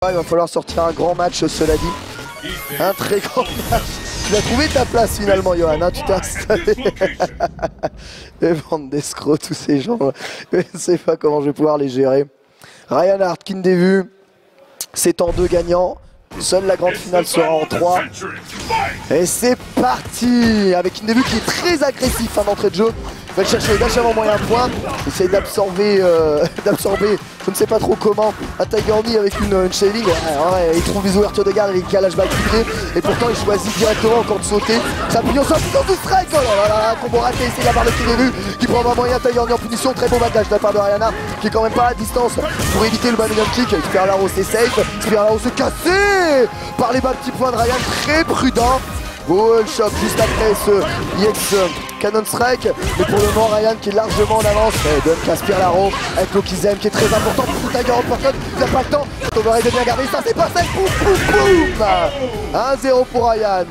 Il va falloir sortir un grand match, cela dit. Un très grand match. Tu as trouvé ta place finalement, Johan, hein, tu t'es installé. Les bandes d'escrocs, tous ces gens. Je ne sais pas comment je vais pouvoir les gérer. Ryan Hart, Kindevu, c'est en 2 gagnants. Seule la grande finale sera en 3. Et c'est parti avec Kindevu qui est très agressif d'entrée de jeu. Il va chercher les dash avant moyen point. Il essaie d'absorber, je ne sais pas trop comment, un Tiger Knee avec une shading. Ouais, il trouve les ouvertures de garde et les calages bas cliqués. Et pourtant il choisit directement encore de sauter. Ça punition de strike. Oh là là, combo raté, essaye d'avoir le Kindevu qui prend un moyen Tiger Knee en punition. Très beau backdash de la part de Ryan Hart qui est quand même pas à distance pour éviter le bananium kick. Spear-Larrow c'est safe. Spear-Larrow se cassé par les bas petits points de Ryan, très prudent. Wall shot juste après ce EX Cannon Strike. Mais pour le moment Ryan qui est largement en avance. Dunk à Spear-Larrow avec Lokizem qui est très important pour Tiger Uppercut. Il n'a pas le temps. Overhead de bien garder ça, c'est pas ça. Boum boum boum. 1-0 pour Ryan.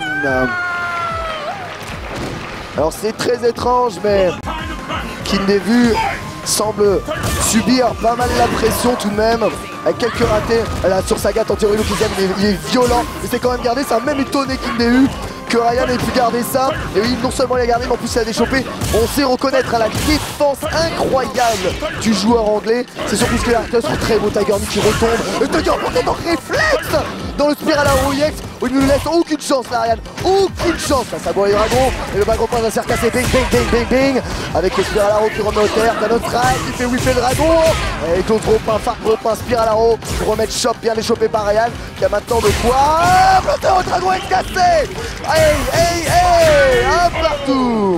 Alors c'est très étrange mais Kindevu semble subir pas mal la pression tout de même. Avec quelques ratés là, sur Sagat en théorie, Lokizem il est violent. Il s'est quand même gardé, ça a même étonné Kindevu que Ryan ait pu garder ça. Et oui, non seulement il a gardé mais en plus il a déchopé. On sait reconnaître à la défense incroyable du joueur anglais. C'est surtout ce que l'artiste sur très beau Tiger Knee qui retombe. Et Tiger Knee en réflexe dans le Spear-Larrow EX où il ne lui laisse aucune chance là, Ryan. Aucune chance face à Bois et Dragon. Et le background va se faire casser. Bing bing bing bing bing. Avec le Spear-Larrow qui remet au terre. Cannon Strike qui fait whiffer le dragon. Et Close Rope, Far Rope, Spear-Larrow pour remettre Chop bien échopé par Ryan. Qui a maintenant de quoi. Le dragon est cassé. Hey, un partout.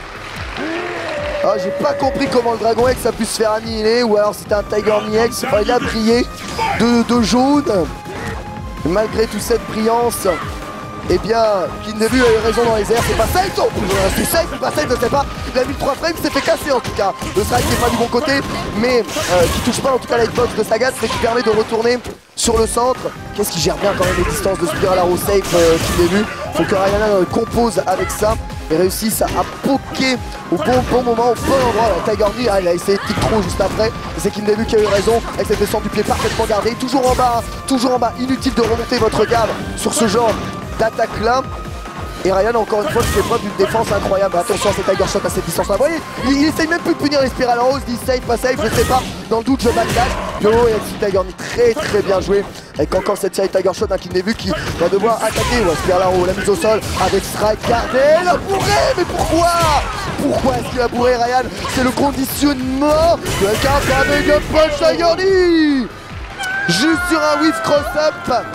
Ah, j'ai pas compris comment le Dragon X a pu se faire annihiler. Ou alors c'était un Tiger Knee X. Enfin, il a brillé de jaune. Et malgré toute cette brillance, eh bien, Kindevu a eu raison dans les airs. C'est pas safe, c'est safe, c'est pas safe, je sais pas. Il a mis 3 frames, il s'est fait casser en tout cas. Le strike n'est pas du bon côté, mais qui touche pas en tout cas la hitbox de Sagat, mais qui permet de retourner sur le centre. Qu'est-ce qui gère bien quand même les distances de Spear-Larrow safe Kindevu. Faut que Ryan compose avec ça et réussisse à poker au bon moment, au bon endroit. Tiger Knee, il a essayé de kick trop juste après. C'est Kindevu qui a eu raison avec cette descente du pied parfaitement gardée. Toujours en bas, inutile de remonter votre garde sur ce genre d'attaque là. Et Ryan encore une fois qui fait preuve d'une défense incroyable. Attention à ces Tiger Shot à cette distance là. Vous voyez, il essaye même plus de punir les Spear-Larrow, il se dit safe, pas safe, je sais pas. Dans le doute je backdash. Yo, et avec Tiger Knee très bien joué. Avec encore cette série Tiger Shot, un Kindevu qui va devoir attaquer. Ouais, Spear-Larrow, la mise au sol avec strike gardé. La bourrée, mais pourquoi est-ce qu'il a bourré Ryan? C'est le conditionnement. Quelqu'un fait un méga punch Tiger Knee. Juste sur un whiff cross-up.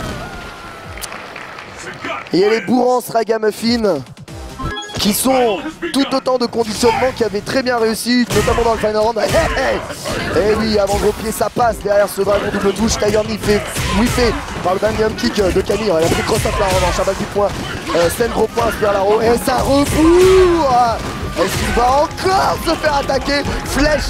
Et il y a les bourrants Ragamuffin qui sont tout autant de conditionnements qui avaient très bien réussi, notamment dans le final round. Et oui, avant gros pied, ça passe derrière ce dragon double touche. Tiger Knee fait whiffé par le bananium kick de Camille. Il a pris cross-up là en revanche, un bas du point. Scène gros point, Spear-Larrow. Et ça rebourre. Est-ce qu'il va encore se faire attaquer? Flèche,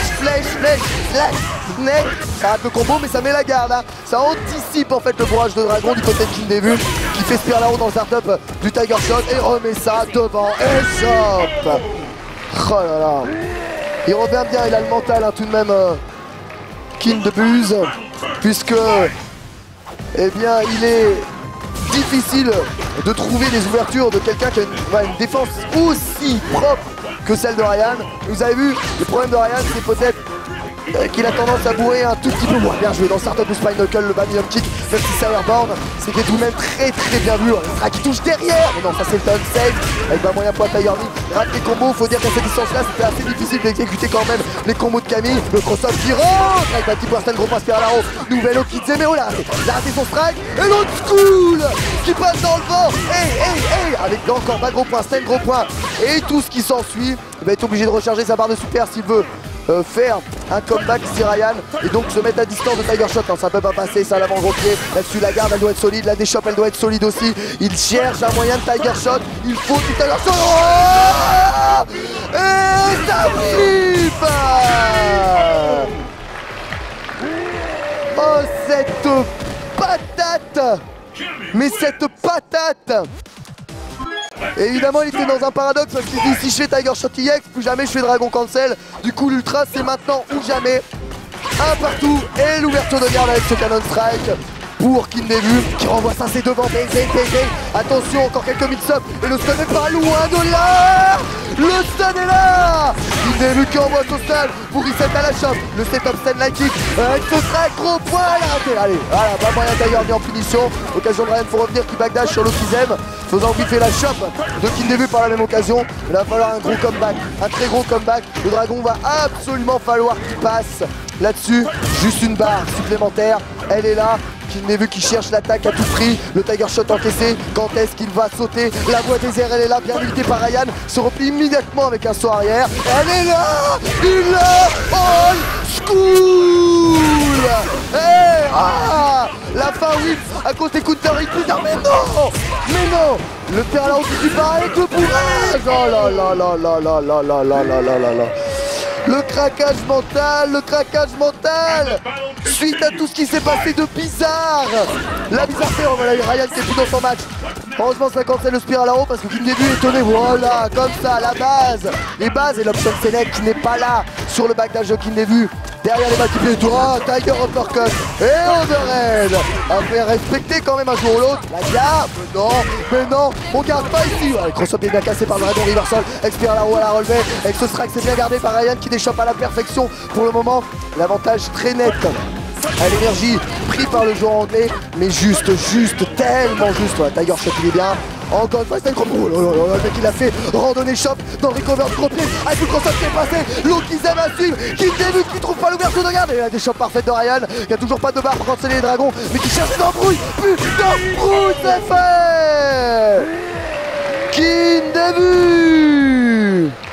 snake. Ça rate le combo mais ça met la garde hein. Ça anticipe en fait le bourrage de dragon du côté de Kindevu qui fait Spear-Larrow dans le startup du Tiger Shot et remet ça devant et Chop. Oh là là. Il revient bien, il a le mental hein, tout de même Kindevu puisque eh bien il est difficile de trouver des ouvertures de quelqu'un qui a une défense aussi propre que celle de Ryan. Vous avez vu, le problème de Ryan c'est peut-être qu'il a tendance à bourrer un tout petit peu moins bien joué dans le startup du Spine Knuckle, le bananium kick, même si c'est airborne, c'était tout de même très bien vu. Ah, qui touche derrière, mais non, ça c'est le turn safe avec un moyen point Tiger Knee, rate les combos. Faut dire qu'à cette distance là c'était assez difficile d'exécuter quand même les combos de Camille. Le cross-up qui rentre avec un petit point gros passe Spear-Larrow, nouvelle Okidze, mais oh là, il a raté son strike et l'autre school qui passe dans le vent. Avec encore bas gros point, gros point et tout ce qui s'ensuit. Il va être obligé de recharger sa barre de super s'il veut faire un comeback ici Ryan et donc se mettre à distance de Tiger Shot. Non, ça peut pas passer, ça à l'avant gros pied. Là-dessus la garde elle doit être solide, la déchoppe elle doit être solide aussi. Il cherche un moyen de Tiger Shot, il faut du Tiger Shot. Oh et ça flippe. Oh cette patate. Mais cette patate. Et évidemment il était dans un paradoxe parce qu'il dit si je fais Tiger Shot EX, plus jamais je fais Dragon Cancel. Du coup l'Ultra c'est maintenant ou jamais. Un partout et l'ouverture de garde avec ce Cannon Strike. pour Kindevu qui renvoie ça, c'est devant BZ. Attention, encore quelques mix-up et le stun est pas loin de là. Le stun est là. Kindevu qui envoie son stun pour reset à la chope. Le setup stun light kick avec ce sera un gros point à la allez, voilà, pas moyen d'ailleurs mis en punition. Occasion de Ryan pour revenir qui backdash sur Lokizem, faisant biffer la chope de Kindevu par la même occasion. Il va falloir un gros comeback, un très gros comeback. Le dragon va absolument falloir qu'il passe là-dessus. Juste une barre supplémentaire, elle est là. Kindevu qui cherche l'attaque à tout prix, le Tiger Shot encaissé, quand est-ce qu'il va sauter? La voie des airs, elle est là, bien évitée par Ryan, se replie immédiatement avec un saut arrière, elle est là, il l'a, old school. Hey, la fin oui, à cause des coups de terre, mais non, le terre là-haut qui part avec le bourrage, oh là là là là là là là là là là là là. Le craquage mental, suite à tout ce qui s'est passé de bizarre. La bizarreté, on va Ryan qui est plus dans son match. Heureusement ça cancelle le spiral à haut parce que Kindevu est tombé, voilà, comme ça, la base. Les bases et l'option select qui n'est pas là sur le backdash de Kindevu. Derrière les multipliés, Tiger uppercut et overhead. À faire respecter quand même un jour ou l'autre. La garde, mais non, on garde pas ici. Le cross-up est bien cassé par le dragon reversal. Expire la roue à la relevée. Avec ce strike, c'est bien gardé par Ryan qui déchoppe à la perfection. Pour le moment, l'avantage très net à l'énergie pris par le joueur anglais, mais juste, tellement juste. Voilà, Tiger Shot il est bien. Encore une fois, c'est un gros. Oh là là, le mec il a fait randonnée shop dans le recover du gros pied. Avec le cross-up qui est passé, Lokizem à suivre. Kindevu qui trouve pas l'ouverture de garde. Et la déchoppe parfaite de Ryan, qui a toujours pas de barre pour canceller les dragons, mais qui cherche une embrouille. Putain d'embrouille, c'est fait. Kindevu.